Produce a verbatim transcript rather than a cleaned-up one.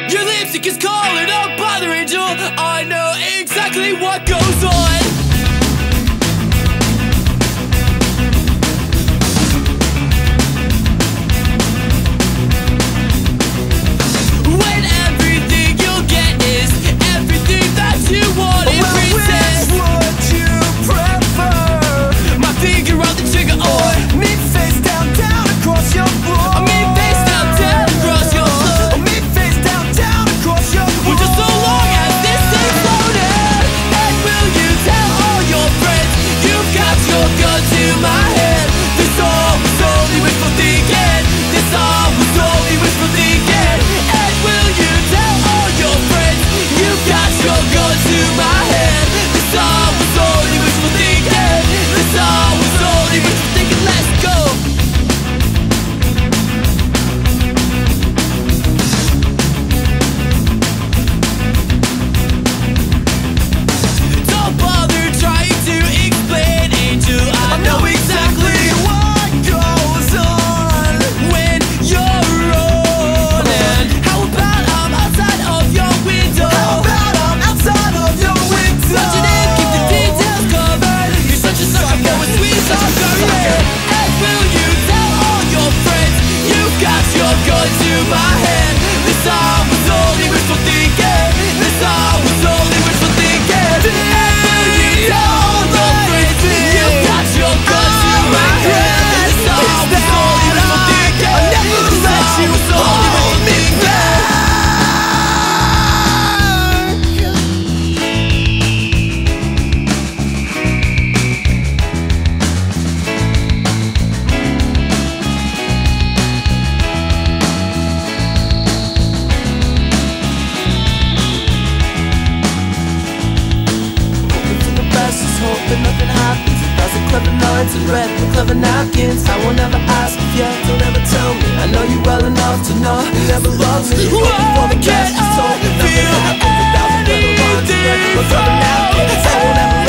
Your lipstick is calling up Mother Angel. I know exactly what goes on. When everything you'll get is everything that you want. It resents. Would you prefer My finger on the trigger or me face down, down across your floor? I mean face down, down across your floor. Me face down, down across your floor. Well, just so long as this thing's loaded. And will you tell all your friends you've got your gun to my head? This all was only wishful thinking. This all was only wishful thinking. And will you tell all your friends you've got your gun to my head? This all was only wishful thinking. This all was only wishful thinking. Let's go. Don't bother trying to explain, Angel. I know exactly what goes on when you're rolling. How about I'm outside of your window? How about I'm outside of your window? Watching it, keep the details covered. You're such a sucker for a sweet sucker. And will you tell all your friends you've got your gun to my head? This all was only wishful thinking. This all was only wishful thinking. And will you tell all your friends you've got your gun to my head? This all was only wishful thinking. I never This let all you was only hold wishful me thinking. back. Hoping for the best, just hoping nothing happens. A thousand clever lines and red with clever napkins. I will never ask if you don't ever tell me. I know you well enough to know you never loved me. Hoping for the best, just hoping nothing happens. A thousand clever lines and red with clever napkins. I will never